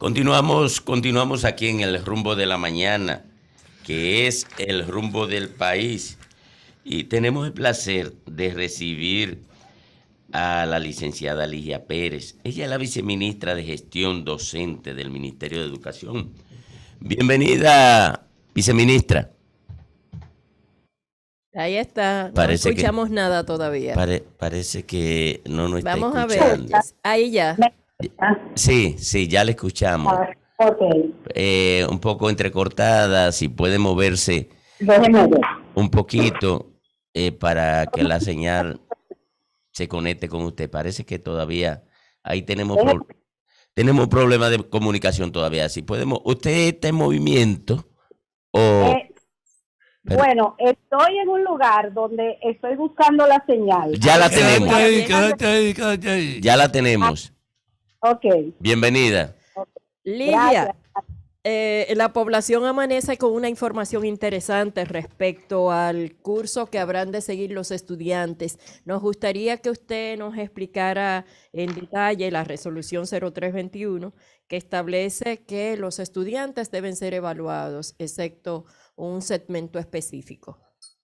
Continuamos aquí en el rumbo de la mañana, que es el rumbo del país. Y tenemos el placer de recibir a la licenciada Ligia Pérez. Ella es la viceministra de Gestión Docente del Ministerio de Educación. Bienvenida, viceministra. Ahí está, no Parece escuchamos nada todavía. Parece que no nos está Vamos escuchando. a ver, ahí ya. Sí, ya le escuchamos. Un poco entrecortada, si puede moverse un poquito para que la señal se conecte con usted. Parece que todavía ahí tenemos problemas de comunicación todavía. Si podemos, usted está en movimiento o... Bueno, estoy en un lugar donde estoy buscando la señal. Ya la tenemos. Ya la tenemos. Ok. Bienvenida. Ligia, la población amanece con una información interesante respecto al curso que habrán de seguir los estudiantes. Nos gustaría que usted nos explicara en detalle la resolución 0321 que establece que los estudiantes deben ser evaluados, excepto un segmento específico.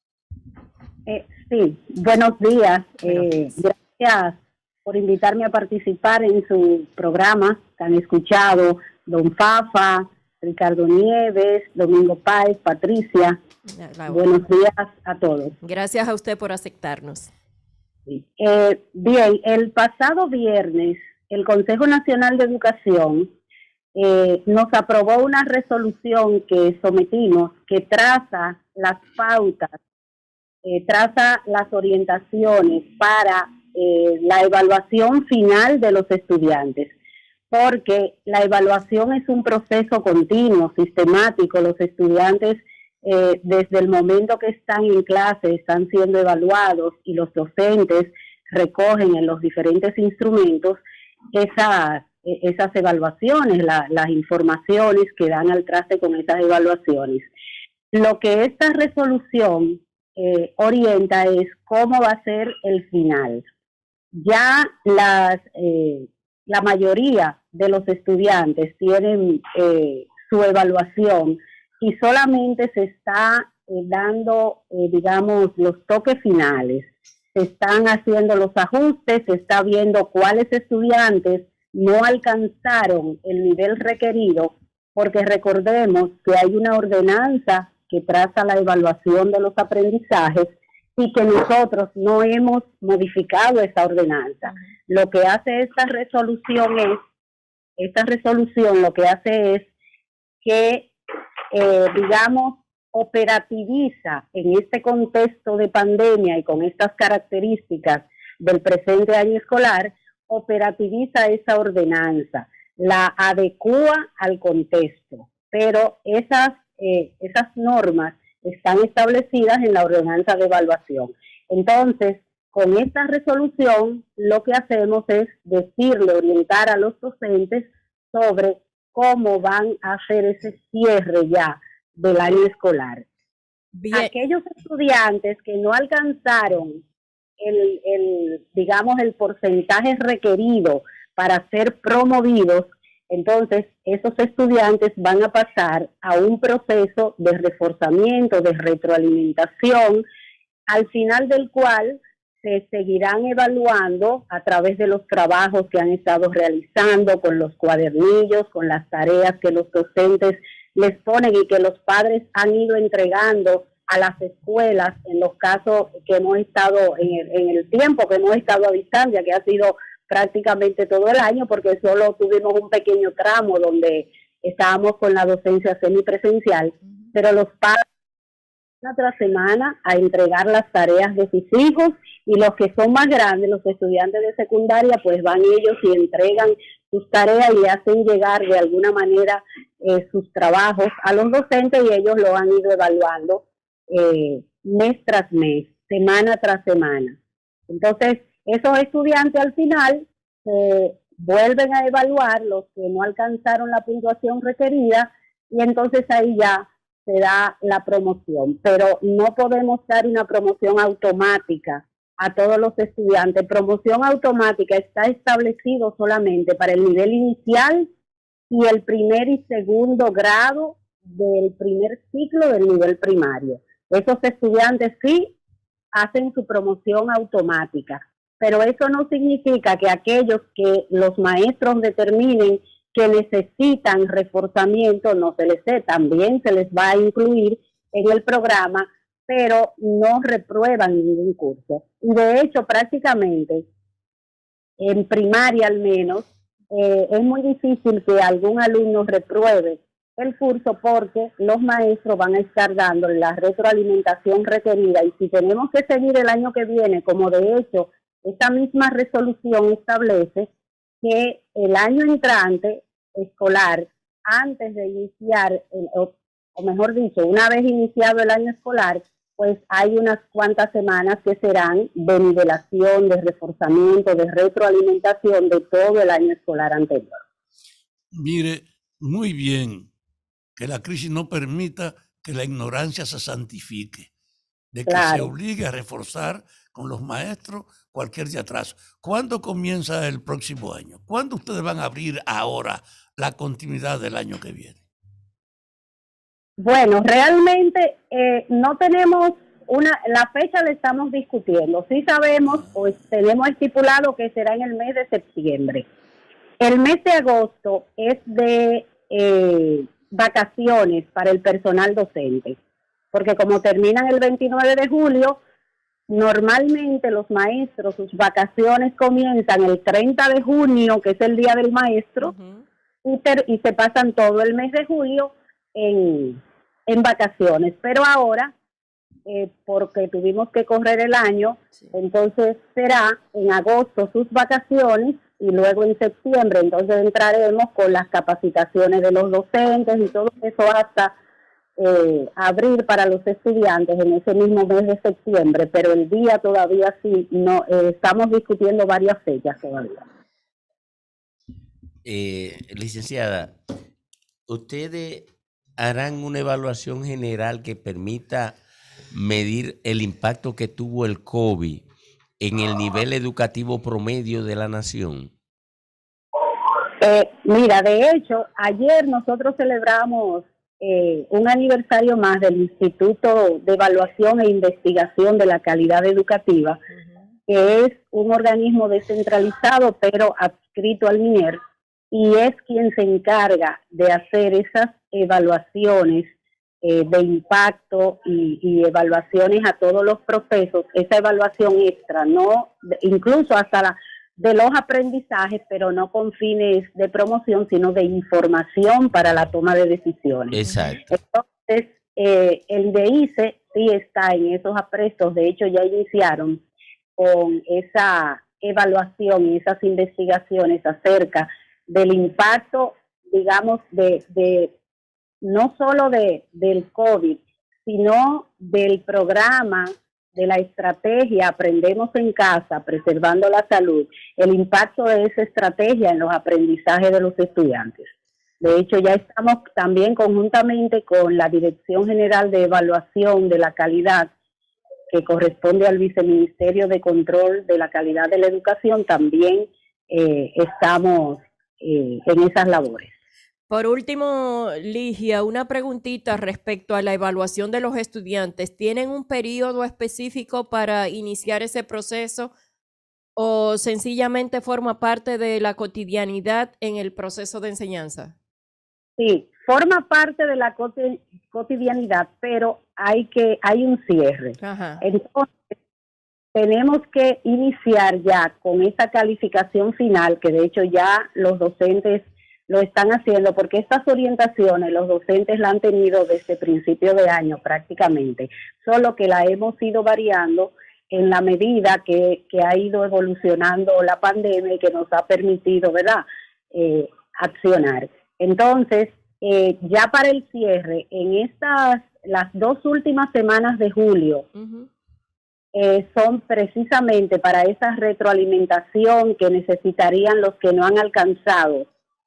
Sí, buenos días. Gracias por invitarme a participar en su programa que han escuchado don Fafa, Ricardo Nieves, Domingo Páez, Patricia. Buenos días a todos. Gracias a usted por aceptarnos. Sí. Bien, el pasado viernes el Consejo Nacional de Educación nos aprobó una resolución que sometimos que traza las pautas, traza las orientaciones para la evaluación final de los estudiantes, porque la evaluación es un proceso continuo, sistemático. Los estudiantes desde el momento que están en clase están siendo evaluados y los docentes recogen en los diferentes instrumentos esas evaluaciones, las informaciones que dan al traste con esas evaluaciones. Lo que esta resolución orienta es cómo va a ser el final. Ya la mayoría de los estudiantes tienen su evaluación y solamente se está dando, digamos, los toques finales. Se están haciendo los ajustes, se está viendo cuáles estudiantes no alcanzaron el nivel requerido, porque recordemos que hay una ordenanza que traza la evaluación de los aprendizajes y que nosotros no hemos modificado esa ordenanza. Lo que hace esta resolución lo que hace es que, digamos, operativiza en este contexto de pandemia y con estas características del presente año escolar, operativiza esa ordenanza, la adecúa al contexto, pero esas normas están establecidas en la ordenanza de evaluación. Entonces, con esta resolución, lo que hacemos es decirle, orientar a los docentes sobre cómo van a hacer ese cierre ya del año escolar. Bien. Aquellos estudiantes que no alcanzaron digamos, el porcentaje requerido para ser promovidos, entonces esos estudiantes van a pasar a un proceso de reforzamiento, de retroalimentación, al final del cual se seguirán evaluando a través de los trabajos que han estado realizando, con los cuadernillos, con las tareas que los docentes les ponen y que los padres han ido entregando a las escuelas en los casos que hemos estado, en el tiempo que hemos estado a distancia, que ha sido prácticamente todo el año, porque solo tuvimos un pequeño tramo donde estábamos con la docencia semipresencial, pero los padres semana tras semana a entregar las tareas de sus hijos, y los que son más grandes, los estudiantes de secundaria, pues van ellos y entregan sus tareas y hacen llegar de alguna manera sus trabajos a los docentes, y ellos lo han ido evaluando mes tras mes, semana tras semana. Entonces, esos estudiantes al final vuelven a evaluar los que no alcanzaron la puntuación requerida, y entonces ahí ya se da la promoción. Pero no podemos dar una promoción automática a todos los estudiantes. Promoción automática está establecido solamente para el nivel inicial y el primer y segundo grado del primer ciclo del nivel primario. Esos estudiantes sí hacen su promoción automática, pero eso no significa que aquellos que los maestros determinen que necesitan reforzamiento no se les dé, también se les va a incluir en el programa, pero no reprueban ningún curso. Y de hecho, prácticamente, en primaria al menos, es muy difícil que algún alumno repruebe el curso porque los maestros van a estar dando la retroalimentación requerida, y si tenemos que seguir el año que viene, como de hecho esta misma resolución establece que el año entrante escolar, antes de iniciar, o mejor dicho, una vez iniciado el año escolar, pues hay unas cuantas semanas que serán de nivelación, de reforzamiento, de retroalimentación de todo el año escolar anterior. Mire, muy bien, que la crisis no permita que la ignorancia se santifique, de que se obligue a reforzar con los maestros cualquier atraso. ¿Cuándo comienza el próximo año? ¿Cuándo ustedes van a abrir ahora la continuidad del año que viene? Bueno, realmente no tenemos la fecha, la estamos discutiendo. Sí sabemos, pues tenemos estipulado que será en el mes de septiembre. El mes de agosto es de vacaciones para el personal docente, porque como terminan el 29 de julio, normalmente los maestros, sus vacaciones comienzan el 30 de junio, que es el Día del Maestro, y se pasan todo el mes de julio en vacaciones. Pero ahora, porque tuvimos que correr el año, entonces será en agosto sus vacaciones y luego en septiembre, entonces entraremos con las capacitaciones de los docentes y todo eso hasta abrir para los estudiantes en ese mismo mes de septiembre, pero el día todavía sí, no estamos discutiendo varias fechas todavía. Licenciada, ¿ustedes harán una evaluación general que permita medir el impacto que tuvo el COVID en el nivel educativo promedio de la nación? Mira, de hecho, ayer nosotros celebramos un aniversario más del Instituto de Evaluación e Investigación de la Calidad Educativa, que es un organismo descentralizado pero adscrito al MINER, y es quien se encarga de hacer esas evaluaciones de impacto y evaluaciones a todos los procesos, esa evaluación extra, no incluso hasta de los aprendizajes, pero no con fines de promoción, sino de información para la toma de decisiones. Exacto. Entonces, el INDEICE sí está en esos aprestos, de hecho ya iniciaron con esa evaluación y esas investigaciones acerca del impacto, digamos, de no solo del COVID, sino del programa, de la estrategia Aprendemos en Casa, Preservando la Salud, el impacto de esa estrategia en los aprendizajes de los estudiantes. De hecho, ya estamos también conjuntamente con la Dirección General de Evaluación de la Calidad, que corresponde al Viceministerio de Control de la Calidad de la Educación, también estamos en esas labores. Por último, Ligia, una preguntita respecto a la evaluación de los estudiantes. ¿Tienen un periodo específico para iniciar ese proceso o sencillamente forma parte de la cotidianidad en el proceso de enseñanza? Sí, forma parte de la cotidianidad, pero hay un cierre. Ajá. Entonces, tenemos que iniciar ya con esa calificación final, que de hecho ya los docentes lo están haciendo, porque estas orientaciones los docentes la han tenido desde principio de año prácticamente, solo que la hemos ido variando en la medida que ha ido evolucionando la pandemia y que nos ha permitido, ¿verdad?, accionar. Entonces, ya para el cierre, en las 2 últimas semanas de julio, son precisamente para esa retroalimentación que necesitarían los que no han alcanzado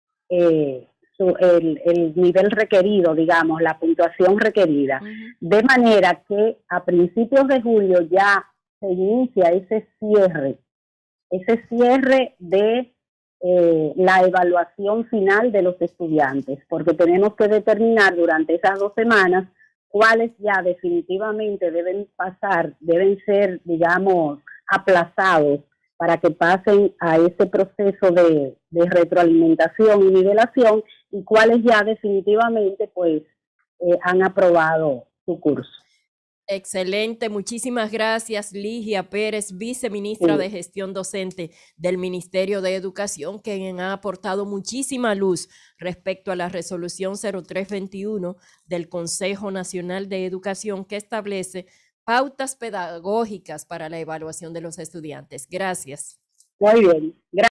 el nivel requerido, digamos, la puntuación requerida, de manera que a principios de julio ya se inicia ese cierre de la evaluación final de los estudiantes, porque tenemos que determinar durante esas 2 semanas cuáles ya definitivamente deben pasar, deben ser, digamos, aplazados para que pasen a ese proceso de retroalimentación y nivelación, y cuáles ya definitivamente pues han aprobado su curso. Excelente, muchísimas gracias, Ligia Pérez, viceministra de Gestión Docente del Ministerio de Educación, quien ha aportado muchísima luz respecto a la resolución 0321 del Consejo Nacional de Educación, que establece pautas pedagógicas para la evaluación de los estudiantes. Gracias. Muy bien. Gracias.